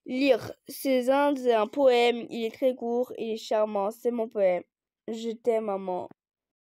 Lire ces Indes, c'est un poème. Il est très court, il est charmant. C'est mon poème. Je t'aime, maman.